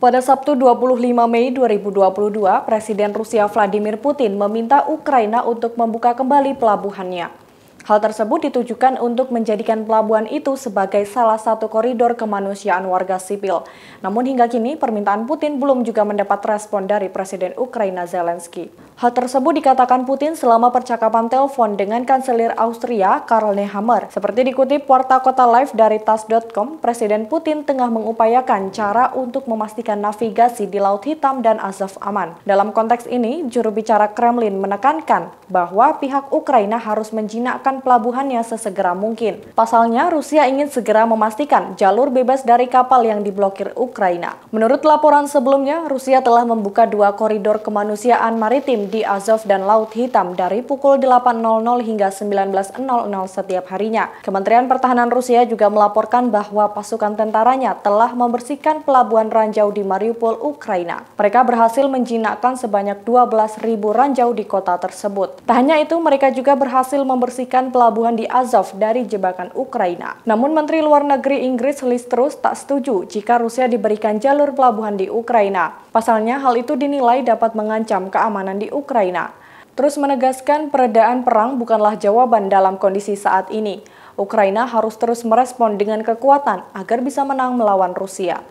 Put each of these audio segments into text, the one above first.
Pada Sabtu 25 Mei 2022, Presiden Rusia Vladimir Putin meminta Ukraina untuk membuka kembali pelabuhannya. Hal tersebut ditujukan untuk menjadikan pelabuhan itu sebagai salah satu koridor kemanusiaan warga sipil. Namun hingga kini permintaan Putin belum juga mendapat respon dari Presiden Ukraina Zelensky. Hal tersebut dikatakan Putin selama percakapan telepon dengan Kanselir Austria Karl Nehammer. Seperti dikutip Warta Kota Live dari tas.com, Presiden Putin tengah mengupayakan cara untuk memastikan navigasi di Laut Hitam dan Azov aman. Dalam konteks ini, juru bicara Kremlin menekankan bahwa pihak Ukraina harus menjinakkan pelabuhannya sesegera mungkin. Pasalnya, Rusia ingin segera memastikan jalur bebas dari kapal yang diblokir Ukraina. Menurut laporan sebelumnya, Rusia telah membuka 2 koridor kemanusiaan maritim di Azov dan Laut Hitam dari pukul 8.00 hingga 19.00 setiap harinya. Kementerian Pertahanan Rusia juga melaporkan bahwa pasukan tentaranya telah membersihkan pelabuhan ranjau di Mariupol, Ukraina. Mereka berhasil menjinakkan sebanyak 12.000 ranjau di kota tersebut. Tak hanya itu, mereka juga berhasil membersihkan pelabuhan di Azov dari jebakan Ukraina. Namun Menteri Luar Negeri Inggris Liz Truss tak setuju jika Rusia diberikan jalur pelabuhan di Ukraina. Pasalnya hal itu dinilai dapat mengancam keamanan di Ukraina. Truss menegaskan peredaan perang bukanlah jawaban dalam kondisi saat ini. Ukraina harus terus merespon dengan kekuatan agar bisa menang melawan Rusia.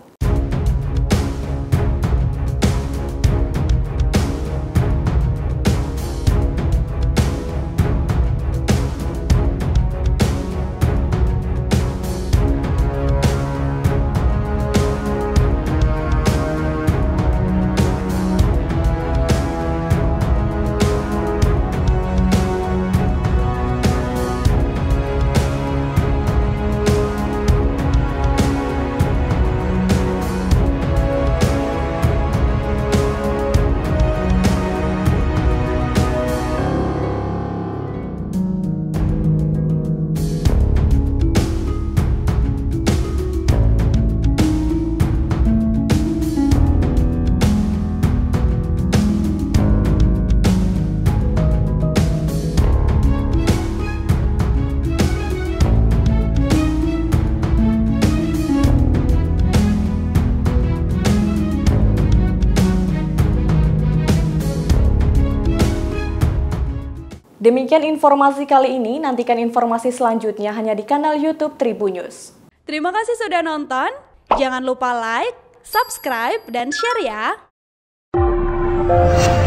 Demikian informasi kali ini, nantikan informasi selanjutnya hanya di kanal YouTube Tribunnews. Terima kasih sudah nonton, jangan lupa like, subscribe, dan share ya!